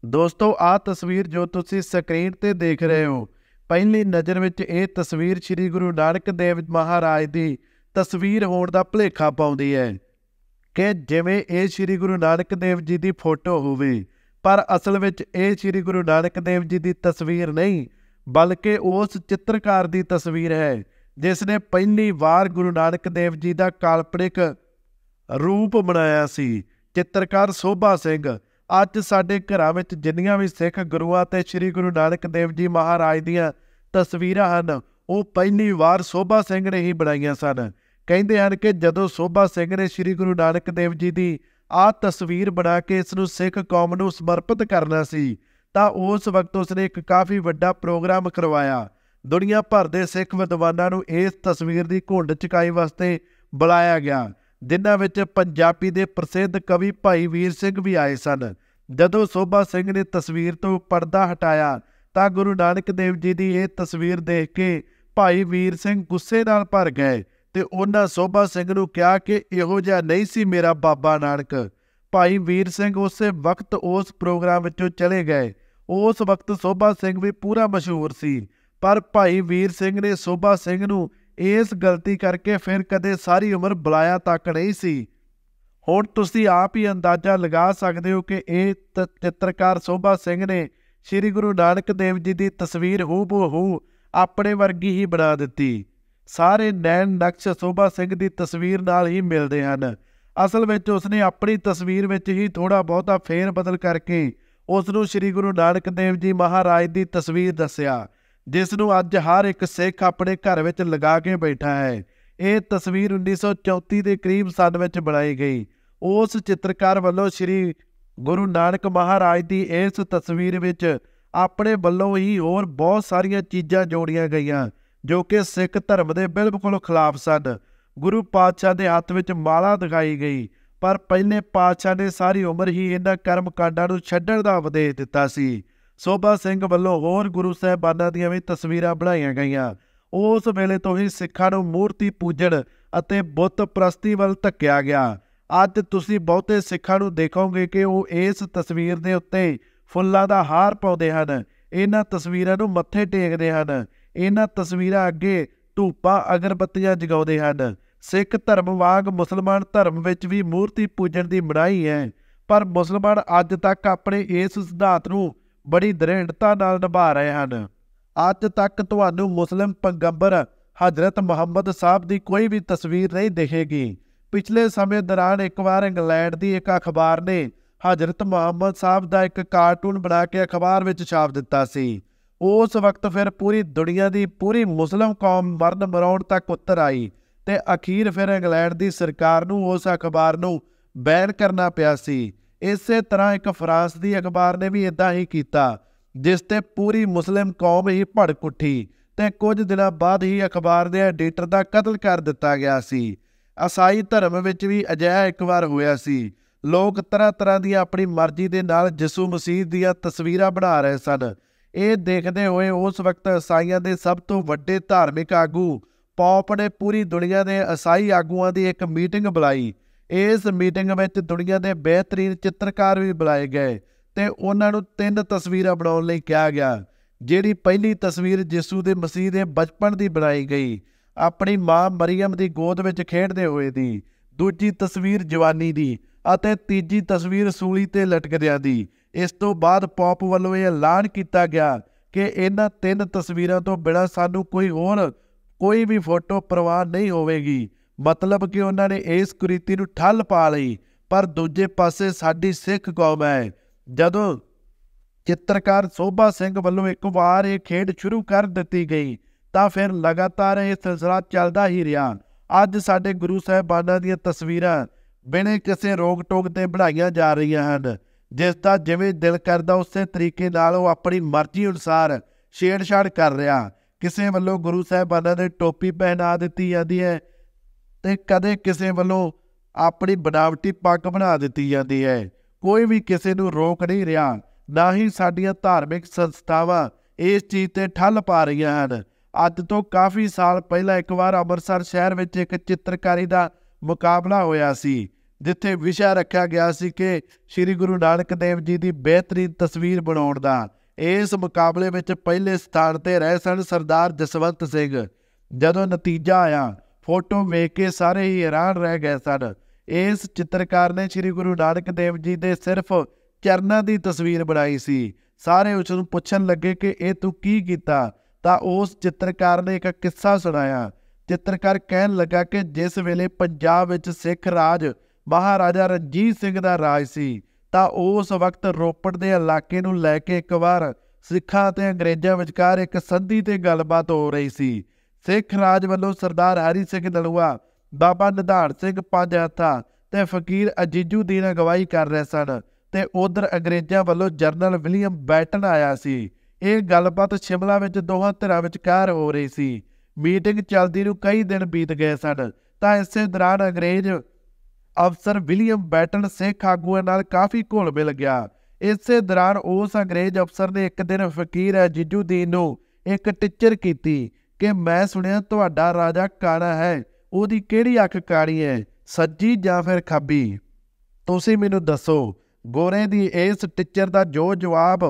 ਦੋਸਤੋ ਆਹ ਤਸਵੀਰ ਜੋ ਤੁਸੀਂ ਸਕਰੀਨ ਤੇ ਦੇਖ ਰਹੇ ਹੋ, ਪਹਿਲੀ ਨਜ਼ਰ ਵਿੱਚ ਇਹ ਤਸਵੀਰ ਸ੍ਰੀ ਗੁਰੂ ਨਾਨਕ ਦੇਵ ਮਹਾਰਾਜ ਦੀ ਤਸਵੀਰ ਹੋਣ ਦਾ ਭੁਲੇਖਾ ਪਾਉਂਦੀ ਹੈ ਕਿ ਜਿਵੇਂ ਇਹ ਸ੍ਰੀ ਗੁਰੂ ਨਾਨਕ ਦੇਵ ਜੀ ਦੀ ਫੋਟੋ ਹੋਵੇ, ਪਰ ਅਸਲ ਵਿੱਚ ਇਹ ਸ੍ਰੀ ਗੁਰੂ ਨਾਨਕ ਦੇਵ ਜੀ ਦੀ ਤਸਵੀਰ ਨਹੀਂ ਬਲਕਿ ਉਸ ਚਿੱਤਰਕਾਰ ਦੀ ਤਸਵੀਰ ਹੈ ਜਿਸ ਨੇ ਪਹਿਲੀ ਵਾਰ ਗੁਰੂ ਨਾਨਕ ਦੇਵ ਜੀ ਦਾ ਕਾਲਪਨਿਕ ਰੂਪ ਬਣਾਇਆ ਸੀ। ਚਿੱਤਰਕਾਰ ਸੋਭਾ ਸਿੰਘ। ਅੱਜ ਸਾਡੇ ਘਰਾਂ ਵਿੱਚ ਜਿੰਨੀਆਂ ਵੀ ਸਿੱਖ ਗੁਰੂਆਂ ਤੇ ਸ੍ਰੀ ਗੁਰੂ ਨਾਨਕ ਦੇਵ ਜੀ ਮਹਾਰਾਜ ਦੀਆਂ ਤਸਵੀਰਾਂ ਹਨ, ਉਹ ਪਹਿਲੀ ਵਾਰ ਸੋਭਾ ਸਿੰਘ ਨੇ ਹੀ ਬਣਾਈਆਂ ਸਨ। ਕਹਿੰਦੇ ਹਨ ਕਿ ਜਦੋਂ ਸੋਭਾ ਸਿੰਘ ਨੇ ਸ੍ਰੀ ਗੁਰੂ ਨਾਨਕ ਦੇਵ ਜੀ ਦੀ ਆਹ ਤਸਵੀਰ ਬਣਾ ਕੇ ਇਸ ਨੂੰ ਸਿੱਖ ਕੌਮ ਨੂੰ ਸਮਰਪਿਤ ਕਰਨਾ ਸੀ ਤਾਂ ਉਸ ਵਕਤ ਉਸਨੇ ਇੱਕ ਕਾਫੀ ਵੱਡਾ ਪ੍ਰੋਗਰਾਮ ਕਰਵਾਇਆ। ਦੁਨੀਆ ਭਰ ਦੇ ਸਿੱਖ ਵਿਦਵਾਨਾਂ ਨੂੰ ਇਸ ਤਸਵੀਰ ਦੀ ਘੁੰਡ ਚੁਕਾਈ ਵਾਸਤੇ ਬੁਲਾਇਆ ਗਿਆ, ਜਿਨ੍ਹਾਂ ਵਿੱਚ ਪੰਜਾਬੀ ਦੇ ਪ੍ਰਸਿੱਧ ਕਵੀ ਭਾਈ ਵੀਰ ਸਿੰਘ ਵੀ ਆਏ ਸਨ। ਜਦੋਂ ਸੋਭਾ ਸਿੰਘ ਨੇ ਤਸਵੀਰ ਤੋਂ ਪਰਦਾ ਹਟਾਇਆ ਤਾਂ ਗੁਰੂ ਨਾਨਕ ਦੇਵ ਜੀ ਦੀ ਇਹ ਤਸਵੀਰ ਦੇਖ ਕੇ ਭਾਈ ਵੀਰ ਸਿੰਘ ਗੁੱਸੇ ਨਾਲ ਭਰ ਗਏ ਤੇ ਉਹਨਾਂ ਸੋਭਾ ਸਿੰਘ ਨੂੰ ਕਿਹਾ ਕਿ ਇਹੋ ਜਿਹਾ ਨਹੀਂ ਸੀ ਮੇਰਾ ਬਾਬਾ ਨਾਨਕ। ਭਾਈ ਵੀਰ ਸਿੰਘ ਉਸੇ ਵਕਤ ਉਸ ਪ੍ਰੋਗਰਾਮ ਵਿੱਚੋਂ ਚਲੇ ਗਏ। ਉਸ ਵਕਤ ਸੋਭਾ ਸਿੰਘ ਵੀ ਪੂਰਾ ਮਸ਼ਹੂਰ ਸੀ, ਪਰ ਭਾਈ ਵੀਰ ਸਿੰਘ ਨੇ ਸੋਭਾ ਸਿੰਘ ਨੂੰ ਇਸ ਗਲਤੀ ਕਰਕੇ ਫਿਰ ਕਦੇ ਸਾਰੀ ਉਮਰ ਬੁਲਾਇਆ ਤੱਕ ਨਹੀਂ ਸੀ। ਹੁਣ ਤੁਸੀਂ ਆਪ ਹੀ ਅੰਦਾਜ਼ਾ ਲਗਾ ਸਕਦੇ ਹੋ ਕਿ ਇਹ ਚਿੱਤਰਕਾਰ ਸੋਭਾ ਸਿੰਘ ਨੇ ਸ੍ਰੀ ਗੁਰੂ ਨਾਨਕ ਦੇਵ ਜੀ ਦੀ ਤਸਵੀਰ ਹੂ-ਬ-ਹੂ ਆਪਣੇ ਵਰਗੀ ਹੀ ਬਣਾ ਦਿੱਤੀ। ਸਾਰੇ ਨੈਣ ਨਕਸ਼ ਸੋਭਾ ਸਿੰਘ ਦੀ ਤਸਵੀਰ ਨਾਲ ਹੀ ਮਿਲਦੇ ਹਨ। ਅਸਲ ਵਿੱਚ ਉਸਨੇ ਆਪਣੀ ਤਸਵੀਰ ਵਿੱਚ ਹੀ ਥੋੜ੍ਹਾ ਬਹੁਤਾ ਫੇਰ ਬਦਲ ਕਰਕੇ ਉਸ ਨੂੰ ਸ੍ਰੀ ਗੁਰੂ ਨਾਨਕ ਦੇਵ ਜੀ ਮਹਾਰਾਜ ਦੀ ਤਸਵੀਰ ਦੱਸਿਆ, ਜਿਸ ਨੂੰ ਅੱਜ ਹਰ ਇੱਕ ਸਿੱਖ ਆਪਣੇ ਘਰ ਵਿੱਚ ਲਗਾ ਕੇ ਬੈਠਾ ਹੈ। ਇਹ ਤਸਵੀਰ 1934 ਦੇ ਕਰੀਬ ਸੰਨ ਵਿੱਚ ਬਣਾਈ ਗਈ। ਉਸ ਚਿੱਤਰਕਾਰ ਵੱਲੋਂ ਸ੍ਰੀ ਗੁਰੂ ਨਾਨਕ ਮਹਾਰਾਜ ਦੀ ਇਸ ਤਸਵੀਰ ਵਿੱਚ ਆਪਣੇ ਵੱਲੋਂ ਹੀ ਹੋਰ ਬਹੁਤ ਸਾਰੀਆਂ ਚੀਜ਼ਾਂ ਜੋੜੀਆਂ ਗਈਆਂ ਜੋ ਕਿ ਸਿੱਖ ਧਰਮ ਦੇ ਬਿਲਕੁਲ ਖਿਲਾਫ ਸਨ। ਗੁਰੂ ਪਾਤਸ਼ਾਹ ਦੇ ਹੱਥ ਵਿੱਚ ਮਾਲਾ ਦਿਖਾਈ ਗਈ, ਪਰ ਪਹਿਲੇ ਪਾਤਸ਼ਾਹ ਨੇ ਸਾਰੀ ਉਮਰ ਹੀ ਇਹਨਾਂ ਕਰਮ ਕਾਂਡਾਂ ਨੂੰ ਛੱਡਣ ਦਾ ਉਪਦੇਸ਼ ਦਿੱਤਾ ਸੀ। ਸੋਭਾ ਸਿੰਘ ਵੱਲੋਂ ਹੋਰ ਗੁਰੂ ਸਾਹਿਬਾਨਾਂ ਦੀਆਂ ਵੀ ਤਸਵੀਰਾਂ ਬਣਾਈਆਂ ਗਈਆਂ। ਉਸ ਵੇਲੇ ਤੋਂ ਹੀ ਸਿੱਖਾਂ ਨੂੰ ਮੂਰਤੀ ਪੂਜਣ ਅਤੇ ਬੁੱਤ ਪ੍ਰਸਤੀ ਵੱਲ ਧੱਕਿਆ ਗਿਆ। ਅੱਜ ਤੁਸੀਂ ਬਹੁਤੇ ਸਿੱਖਾਂ ਨੂੰ ਦੇਖੋਗੇ ਕਿ ਉਹ ਇਸ ਤਸਵੀਰ ਦੇ ਉੱਤੇ ਫੁੱਲਾਂ ਦਾ ਹਾਰ ਪਾਉਂਦੇ ਹਨ, ਇਹਨਾਂ ਤਸਵੀਰਾਂ ਨੂੰ ਮੱਥੇ ਟੇਕਦੇ ਹਨ, ਇਹਨਾਂ ਤਸਵੀਰਾਂ ਅੱਗੇ ਧੂਪਾਂ ਅਗਰਬੱਤੀਆਂ ਜਗਾਉਂਦੇ ਹਨ। ਸਿੱਖ ਧਰਮ ਵਾਂਗ ਮੁਸਲਮਾਨ ਧਰਮ ਵਿੱਚ ਵੀ ਮੂਰਤੀ ਪੂਜਣ ਦੀ ਮਨਾਹੀ ਹੈ, ਪਰ ਮੁਸਲਮਾਨ ਅੱਜ ਤੱਕ ਆਪਣੇ ਇਸ ਸਿਧਾਂਤ ਨੂੰ ਬੜੀ ਦ੍ਰਿੜਤਾ ਨਾਲ ਨਿਭਾ ਰਹੇ ਹਨ। ਅੱਜ ਤੱਕ ਤੁਹਾਨੂੰ ਮੁਸਲਿਮ ਪੈਗੰਬਰ ਹਜ਼ਰਤ ਮੁਹੰਮਦ ਸਾਹਿਬ ਦੀ ਕੋਈ ਵੀ ਤਸਵੀਰ ਨਹੀਂ ਦਿਖੇਗੀ। ਪਿਛਲੇ ਸਮੇਂ ਦੌਰਾਨ ਇੱਕ ਵਾਰ ਇੰਗਲੈਂਡ ਦੀ ਇੱਕ ਅਖਬਾਰ ਨੇ ਹਜ਼ਰਤ ਮੁਹੰਮਦ ਸਾਹਿਬ ਦਾ ਇੱਕ ਕਾਰਟੂਨ ਬਣਾ ਕੇ ਅਖਬਾਰ ਵਿੱਚ ਛਾਪ ਦਿੱਤਾ ਸੀ। ਉਸ ਵਕਤ ਫਿਰ ਪੂਰੀ ਦੁਨੀਆ ਦੀ ਪੂਰੀ ਮੁਸਲਿਮ ਕੌਮ ਮਰਨ ਮਰਾਉਣ ਤੱਕ ਉਤਰ ਆਈ ਤੇ ਅਖੀਰ ਫਿਰ ਇੰਗਲੈਂਡ ਦੀ ਸਰਕਾਰ ਨੂੰ ਉਸ ਅਖਬਾਰ ਨੂੰ ਬੈਨ ਕਰਨਾ ਪਿਆ ਸੀ। ਇਸੇ ਤਰ੍ਹਾਂ ਇੱਕ ਫਰਾਂਸ ਦੀ ਅਖਬਾਰ ਨੇ ਵੀ ਇੱਦਾਂ ਹੀ ਕੀਤਾ, ਜਿਸ ਤੇ ਪੂਰੀ ਮੁਸਲਿਮ ਕੌਮ ਹੀ ਭੜਕ ਉੱਠੀ ਤੇ ਕੁਝ ਦਿਨਾਂ ਬਾਅਦ ਹੀ ਅਖਬਾਰ ਦੇ ਐਡੀਟਰ ਦਾ ਕਤਲ ਕਰ ਦਿੱਤਾ ਗਿਆ ਸੀ। ਈਸਾਈ ਧਰਮ ਵਿੱਚ ਵੀ ਅਜਿਹਾ ਇੱਕ ਵਾਰ ਹੋਇਆ ਸੀ। ਲੋਕ ਤਰ੍ਹਾਂ ਤਰ੍ਹਾਂ ਦੀਆਂ ਆਪਣੀ ਮਰਜ਼ੀ ਦੇ ਨਾਲ ਯਿਸੂ ਮਸੀਹ ਦੀਆਂ ਤਸਵੀਰਾਂ ਬਣਾ ਰਹੇ ਸਨ। ਇਹ ਦੇਖਦੇ ਹੋਏ ਉਸ ਵਕਤ ਈਸਾਈਆਂ ਦੇ ਸਭ ਤੋਂ ਵੱਡੇ ਧਾਰਮਿਕ ਆਗੂ ਪੌਪ ਨੇ ਪੂਰੀ ਦੁਨੀਆ ਦੇ ਈਸਾਈ ਆਗੂਆਂ ਦੀ ਇੱਕ ਮੀਟਿੰਗ ਬੁਲਾਈ। ਇਸ ਮੀਟਿੰਗ ਵਿੱਚ ਦੁਨੀਆ ਦੇ ਬਿਹਤਰੀਨ ਚਿੱਤਰਕਾਰ ਵੀ ਬੁਲਾਏ ਗਏ ਤੇ ਉਹਨਾਂ ਨੂੰ 3 ਤਸਵੀਰਾਂ ਬਣਾਉਣ ਲਈ ਕਿਹਾ ਗਿਆ। ਜਿਹੜੀ ਪਹਿਲੀ ਤਸਵੀਰ ਯਿਸੂ ਦੇ ਮਸੀਹ ਦੇ ਬਚਪਨ ਦੀ ਬਣਾਈ ਗਈ, ਆਪਣੀ ਮਾਂ ਮਰੀਅਮ ਦੀ ਗੋਦ ਵਿੱਚ ਖੇਡਦੇ ਹੋਏ ਦੀ, ਦੂਜੀ ਤਸਵੀਰ ਜਵਾਨੀ ਦੀ ਅਤੇ ਤੀਜੀ ਤਸਵੀਰ ਸੂਲੀ ਤੇ ਲਟਕਦਿਆਂ ਦੀ। ਇਸ ਤੋਂ ਬਾਅਦ ਪੌਪ ਵੱਲੋਂ ਇਹ ਐਲਾਨ ਕੀਤਾ ਗਿਆ ਕਿ ਇਹਨਾਂ 3 ਤਸਵੀਰਾਂ ਤੋਂ ਬਿਨਾਂ ਸਾਨੂੰ ਕੋਈ ਵੀ ਫੋਟੋ ਪ੍ਰਵਾਨ ਨਹੀਂ ਹੋਵੇਗੀ। ਮਤਲਬ ਕਿ ਉਹਨਾਂ ਨੇ ਇਸ ਕੁਰੀਤੀ ਨੂੰ ਠੱਲ ਪਾ ਲਈ। ਪਰ ਦੂਜੇ ਪਾਸੇ ਸਾਡੀ ਸਿੱਖ ਕੌਮ ਹੈ। ਜਦੋਂ ਚਿੱਤਰਕਾਰ ਸੋਭਾ ਸਿੰਘ ਵੱਲੋਂ ਇੱਕ ਵਾਰ ਇਹ ਖੇਡ ਸ਼ੁਰੂ ਕਰ ਦਿੱਤੀ ਗਈ ਤਾਂ ਫਿਰ ਲਗਾਤਾਰ ਇਹ ਸਿਲਸਿਲਾ ਚੱਲਦਾ ਹੀ ਰਿਹਾ। ਅੱਜ ਸਾਡੇ ਗੁਰੂ ਸਾਹਿਬਾਨਾਂ ਦੀਆਂ ਤਸਵੀਰਾਂ ਬਿਨਾਂ ਕਿਸੇ ਰੋਕ ਟੋਕ ਤੇ ਬਣਾਈਆਂ ਜਾ ਰਹੀਆਂ ਹਨ। ਜਿਸ ਦਾ ਜਿਵੇਂ ਦਿਲ ਕਰਦਾ ਉਸੇ ਤਰੀਕੇ ਨਾਲ ਉਹ ਆਪਣੀ ਮਰਜ਼ੀ ਅਨੁਸਾਰ ਛੇੜਛਾੜ ਕਰ ਰਿਹਾ। ਕਿਸੇ ਵੱਲੋਂ ਗੁਰੂ ਸਾਹਿਬਾਨਾਂ ਦੇ ਟੋਪੀ ਪਹਿਨਾ ਦਿੱਤੀ ਜਾਂਦੀ ਹੈ ਤੇ ਕਦੇ ਕਿਸੇ ਵੱਲੋਂ ਆਪਣੀ ਬਣਾਵਟੀ ਪੱਗ ਬਣਾ ਦਿੱਤੀ ਜਾਂਦੀ ਹੈ। ਕੋਈ ਵੀ ਕਿਸੇ ਨੂੰ ਰੋਕ ਨਹੀਂ ਰਿਹਾ, ਨਾ ਹੀ ਸਾਡੀਆਂ ਧਾਰਮਿਕ ਸੰਸਥਾਵਾਂ ਇਸ ਚੀਜ਼ ਤੇ ਠੱਲ ਪਾ ਰਹੀਆਂ ਹਨ। ਅੱਜ ਤੋਂ ਕਾਫੀ ਸਾਲ ਪਹਿਲਾਂ ਇੱਕ ਵਾਰ ਅੰਮ੍ਰਿਤਸਰ ਸ਼ਹਿਰ ਵਿੱਚ ਇੱਕ ਚਿੱਤਰਕਾਰੀ ਦਾ ਮੁਕਾਬਲਾ ਹੋਇਆ ਸੀ, ਜਿੱਥੇ ਵਿਸ਼ਾ ਰੱਖਿਆ ਗਿਆ ਸੀ ਕਿ ਸ੍ਰੀ ਗੁਰੂ ਨਾਨਕ ਦੇਵ ਜੀ ਦੀ ਬਿਹਤਰੀਨ ਤਸਵੀਰ ਬਣਾਉਣ ਦਾ। ਇਸ ਮੁਕਾਬਲੇ ਵਿੱਚ ਪਹਿਲੇ ਸਥਾਨ ਤੇ ਰਹੇ ਸਨ ਸਰਦਾਰ ਜਸਵੰਤ ਸਿੰਘ। ਜਦੋਂ ਨਤੀਜਾ ਆਇਆ, ਫੋਟੋ ਵੇਖ ਕੇ ਸਾਰੇ ਹੀ ਹੈਰਾਨ ਰਹਿ ਗਏ ਸਨ। ਇਸ ਚਿੱਤਰਕਾਰ ਨੇ ਸ੍ਰੀ ਗੁਰੂ ਨਾਨਕ ਦੇਵ ਜੀ ਦੇ ਸਿਰਫ ਚਰਨਾਂ ਦੀ ਤਸਵੀਰ ਬਣਾਈ ਸੀ। ਸਾਰੇ ਉਸ ਨੂੰ ਪੁੱਛਣ ਲੱਗੇ ਕਿ ਇਹ ਤੂੰ ਕੀ ਕੀਤਾ, ਤਾਂ ਉਸ ਚਿੱਤਰਕਾਰ ਨੇ ਇੱਕ ਕਿੱਸਾ ਸੁਣਾਇਆ। ਚਿੱਤਰਕਾਰ ਕਹਿਣ ਲੱਗਾ ਕਿ ਜਿਸ ਵੇਲੇ ਪੰਜਾਬ ਵਿੱਚ ਸਿੱਖ ਰਾਜ ਮਹਾਰਾਜਾ ਰਣਜੀਤ ਸਿੰਘ ਦਾ ਰਾਜ ਸੀ, ਤਾਂ ਉਸ ਵਕਤ ਰੋਪੜ ਦੇ ਇਲਾਕੇ ਨੂੰ ਲੈ ਕੇ ਇੱਕ ਵਾਰ ਸਿੱਖਾਂ ਅਤੇ ਅੰਗਰੇਜ਼ਾਂ ਵਿਚਕਾਰ ਇੱਕ ਸੰਧੀ ਤੇ ਗੱਲਬਾਤ ਹੋ ਰਹੀ ਸੀ। ਸਿੱਖ ਰਾਜ ਵੱਲੋਂ ਸਰਦਾਰ ਹਰੀ ਸਿੰਘ ਨਲੂਆ, ਬਾਬਾ ਨਿਧਾਨ ਸਿੰਘ ਪੰਜ ਹੱਥਾਂ ਤੇ ਫਕੀਰ ਅਜੀਜ਼ੁਦੀਨ ਅਗਵਾਈ ਕਰ ਰਹੇ ਸਨ, ਤੇ ਉਧਰ ਅੰਗਰੇਜ਼ਾਂ ਵੱਲੋਂ ਜਨਰਲ ਵਿਲੀਅਮ ਬੈਟਨ ਆਇਆ ਸੀ। ਇਹ ਗੱਲਬਾਤ ਸ਼ਿਮਲਾ ਵਿੱਚ ਦੋਹਾਂ ਧਿਰਾਂ ਵਿਚਕਾਰ ਹੋ ਰਹੀ ਸੀ। ਮੀਟਿੰਗ ਚੱਲਦੀ ਨੂੰ ਕਈ ਦਿਨ ਬੀਤ ਗਏ ਸਨ, ਤਾਂ ਇਸੇ ਦੌਰਾਨ ਅੰਗਰੇਜ਼ ਅਫਸਰ ਵਿਲੀਅਮ ਬੈਟਨ ਸਿੱਖ ਆਗੂਆਂ ਨਾਲ ਕਾਫੀ ਘੁਲ ਮਿਲ ਗਿਆ। ਇਸੇ ਦੌਰਾਨ ਉਸ ਅੰਗਰੇਜ਼ ਅਫਸਰ ਨੇ ਇੱਕ ਦਿਨ ਫਕੀਰ ਅਜੀਜ਼ੁਦੀਨ ਨੂੰ ਇੱਕ ਟਿੱਚਰ ਕੀਤੀ ਕਿ ਮੈਂ ਸੁਣਿਆ ਤੁਹਾਡਾ ਰਾਜਾ ਕਾਣਾ ਹੈ, ਉਹਦੀ ਕਿਹੜੀ ਅੱਖ ਕਾਣੀ ਹੈ, ਸੱਜੀ ਜਾਂ ਫਿਰ ਖੱਬੀ? ਤੁਸੀਂ ਮੈਨੂੰ ਦੱਸੋ। ਗੋਰੇ ਦੀ ਇਸ ਟਿੱਚਰ ਦਾ ਜੋ ਜਵਾਬ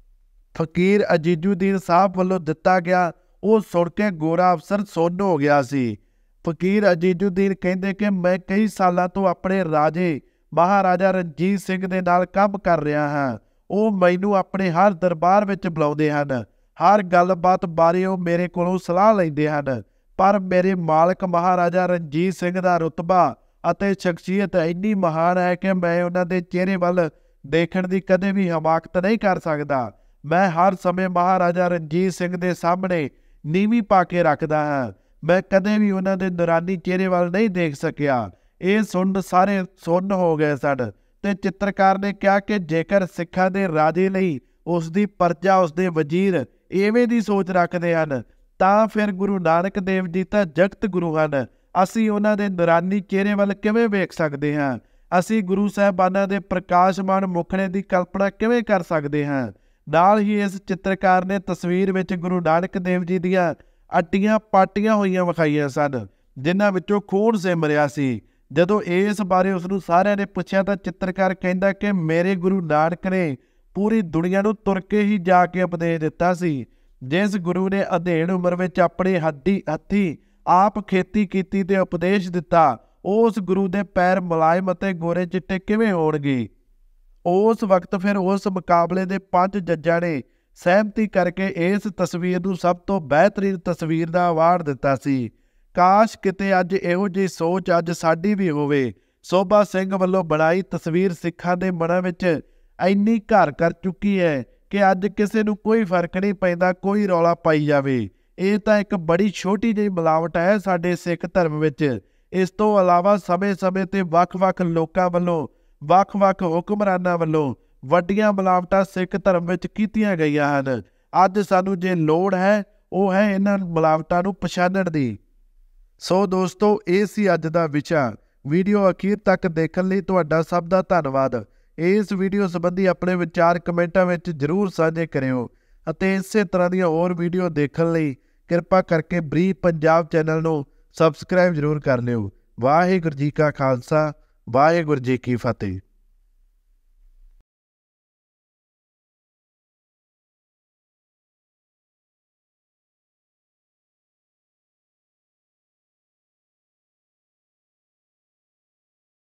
ਫਕੀਰ ਅਜੀਜ਼ੁਦੀਨ ਸਾਹਿਬ ਵੱਲੋਂ ਦਿੱਤਾ ਗਿਆ, ਉਹ ਸੁਣ ਕੇ ਗੋਰਾ ਅਫਸਰ ਸੁੰਨ ਹੋ ਗਿਆ ਸੀ। ਫਕੀਰ ਅਜੀਜ਼ੁਦੀਨ ਕਹਿੰਦੇ ਕਿ ਮੈਂ ਕਈ ਸਾਲਾਂ ਤੋਂ ਆਪਣੇ ਰਾਜੇ ਮਹਾਰਾਜਾ ਰਣਜੀਤ ਸਿੰਘ ਦੇ ਨਾਲ ਕੰਮ ਕਰ ਰਿਹਾ ਹਾਂ। ਉਹ ਮੈਨੂੰ ਆਪਣੇ ਹਰ ਦਰਬਾਰ ਵਿੱਚ ਬੁਲਾਉਂਦੇ ਹਨ, ਹਰ ਗੱਲਬਾਤ ਬਾਰੇ ਉਹ ਮੇਰੇ ਕੋਲੋਂ ਸਲਾਹ ਲੈਂਦੇ ਹਨ, ਪਰ ਮੇਰੇ ਮਾਲਕ ਮਹਾਰਾਜਾ ਰਣਜੀਤ ਸਿੰਘ ਦਾ ਰੁਤਬਾ ਅਤੇ ਸ਼ਖਸੀਅਤ ਇੰਨੀ ਮਹਾਨ ਹੈ ਕਿ ਮੈਂ ਉਹਨਾਂ ਦੇ ਚਿਹਰੇ ਵੱਲ ਦੇਖਣ ਦੀ ਕਦੇ ਵੀ ਹਮਾਕਤ ਨਹੀਂ ਕਰ ਸਕਦਾ। ਮੈਂ ਹਰ ਸਮੇਂ ਮਹਾਰਾਜਾ ਰਣਜੀਤ ਸਿੰਘ ਦੇ ਸਾਹਮਣੇ ਨੀਵੀਂ ਪਾ ਕੇ ਰੱਖਦਾ ਹਾਂ। ਮੈਂ ਕਦੇ ਵੀ ਉਹਨਾਂ ਦੇ ਨੂਰਾਨੀ ਚਿਹਰੇ ਵੱਲ ਨਹੀਂ ਦੇਖ ਸਕਿਆ। ਇਹ ਸੁਣ ਸਾਰੇ ਸੁੰਨ ਹੋ ਗਏ ਸਨ, ਤੇ ਚਿੱਤਰਕਾਰ ਨੇ ਕਿਹਾ ਕਿ ਜੇਕਰ ਸਿੱਖਾਂ ਦੇ ਰਾਜੇ ਲਈ ਉਸ ਦੀ ਪਰਜਾ, ਉਸ ਦੇ ਵਜ਼ੀਰ ਇਵੇਂ ਦੀ ਸੋਚ ਰੱਖਦੇ ਹਨ, ਤਾਂ ਫਿਰ ਗੁਰੂ ਨਾਨਕ ਦੇਵ ਜੀ ਤਾਂ ਜਗਤ ਗੁਰੂ ਹਨ। ਅਸੀਂ ਉਹਨਾਂ ਦੇ ਨੂਰਾਨੀ ਚਿਹਰੇ ਵੱਲ ਕਿਵੇਂ ਵੇਖ ਸਕਦੇ ਹਾਂ? ਅਸੀਂ ਗੁਰੂ ਸਾਹਿਬਾਨਾਂ ਦੇ ਪ੍ਰਕਾਸ਼ਮਾਨ ਮੁਖੜੇ ਦੀ ਕਲਪਨਾ ਕਿਵੇਂ ਕਰ ਸਕਦੇ ਹਾਂ? ਨਾਲ ਹੀ ਇਸ ਚਿੱਤਰਕਾਰ ਨੇ ਤਸਵੀਰ ਵਿੱਚ ਗੁਰੂ ਨਾਨਕ ਦੇਵ ਜੀ ਦੀਆਂ ਅੱਡੀਆਂ ਪਾਟੀਆਂ ਹੋਈਆਂ ਵਿਖਾਈਆਂ ਸਨ, ਜਿਨ੍ਹਾਂ ਵਿੱਚੋਂ ਖੂਨ ਸਿਮ ਰਿਹਾ ਸੀ। ਜਦੋਂ ਇਸ ਬਾਰੇ ਉਸ ਨੂੰ ਸਾਰਿਆਂ ਨੇ ਪੁੱਛਿਆ, ਤਾਂ ਚਿੱਤਰਕਾਰ ਕਹਿੰਦਾ ਕਿ ਮੇਰੇ ਗੁਰੂ ਨਾਨਕ ਨੇ ਪੂਰੀ ਦੁਨੀਆ ਨੂੰ ਤੁਰ ਕੇ ਹੀ ਜਾ ਕੇ ਉਪਦੇਸ਼ ਦਿੱਤਾ ਸੀ। ਜਿਸ ਗੁਰੂ ਨੇ ਅਧੇੜ ਉਮਰ ਵਿੱਚ ਆਪਣੇ ਹੱਥੀਂ ਆਪ ਖੇਤੀ ਕੀਤੀ ਤੇ ਉਪਦੇਸ਼ ਦਿੱਤਾ, ਉਸ ਗੁਰੂ ਦੇ ਪੈਰ ਮੁਲਾਇਮ ਅਤੇ ਗੋਰੇ ਚਿੱਟੇ ਕਿਵੇਂ ਹੋਣਗੇ? ਉਸ ਵਕਤ ਫਿਰ ਉਸ ਮੁਕਾਬਲੇ ਦੇ 5 ਜੱਜਾਂ ਨੇ ਸਹਿਮਤੀ ਕਰਕੇ ਇਸ ਤਸਵੀਰ ਨੂੰ ਸਭ ਤੋਂ ਬਿਹਤਰੀਨ ਤਸਵੀਰ ਦਾ ਅਵਾਰਡ ਦਿੱਤਾ ਸੀ। ਕਾਸ਼ ਕਿਤੇ ਅੱਜ ਇਹੋ ਜਿਹੀ ਸੋਚ ਅੱਜ ਸਾਡੀ ਵੀ ਹੋਵੇ। ਸੋਭਾ ਸਿੰਘ ਵੱਲੋਂ ਬਣਾਈ ਤਸਵੀਰ ਸਿੱਖਾਂ ਦੇ ਮਨਾਂ ਵਿੱਚ ਇੰਨੀ ਘਰ ਕਰ ਚੁੱਕੀ ਹੈ ਕਿ ਅੱਜ ਕਿਸੇ ਨੂੰ ਕੋਈ ਫਰਕ ਨਹੀਂ ਪੈਂਦਾ ਕੋਈ ਰੌਲਾ ਪਾਈ ਜਾਵੇ। ਇਹ ਤਾਂ ਇੱਕ ਬੜੀ ਛੋਟੀ ਜਿਹੀ ਮਿਲਾਵਟ ਹੈ ਸਾਡੇ ਸਿੱਖ ਧਰਮ ਵਿੱਚ। ਇਸ ਤੋਂ ਇਲਾਵਾ ਸਮੇਂ-ਸਮੇਂ 'ਤੇ ਵੱਖ-ਵੱਖ ਲੋਕਾਂ ਵੱਲੋਂ, ਵੱਖ-ਵੱਖ ਹੁਕਮਰਾਨਾਂ ਵੱਲੋਂ ਵੱਡੀਆਂ ਮਿਲਾਵਟਾਂ ਸਿੱਖ ਧਰਮ ਵਿੱਚ ਕੀਤੀਆਂ ਗਈਆਂ ਹਨ। ਅੱਜ ਸਾਨੂੰ ਜੇ ਲੋੜ ਹੈ, ਉਹ ਹੈ ਇਹਨਾਂ ਮਿਲਾਵਟਾਂ ਨੂੰ ਪਛਾਣਨ ਦੀ। ਸੋ ਦੋਸਤੋ, ਇਹ ਸੀ ਅੱਜ ਦਾ ਵਿਸ਼ਾ। ਵੀਡੀਓ ਅਖੀਰ ਤੱਕ ਦੇਖਣ ਲਈ ਤੁਹਾਡਾ ਸਭ ਦਾ ਧੰਨਵਾਦ। ਇਸ ਵੀਡੀਓ ਸੰਬੰਧੀ ਆਪਣੇ ਵਿਚਾਰ ਕਮੈਂਟਾਂ ਵਿੱਚ ਜ਼ਰੂਰ ਸਾਂਝੇ ਕਰਿਓ, ਅਤੇ ਇਸੇ ਤਰ੍ਹਾਂ ਦੀਆਂ ਹੋਰ ਵੀਡੀਓ ਦੇਖਣ ਲਈ ਕਿਰਪਾ ਕਰਕੇ ਬਰੀਫ ਪੰਜਾਬ ਚੈਨਲ ਨੂੰ ਸਬਸਕ੍ਰਾਈਬ ਜ਼ਰੂਰ ਕਰ ਲਿਓ। ਵਾਹਿਗੁਰੂ ਜੀ ਕਾ ਖਾਲਸਾ, ਵਾਹਿਗੁਰੂ ਜੀ ਕੀ ਫਤਿਹ।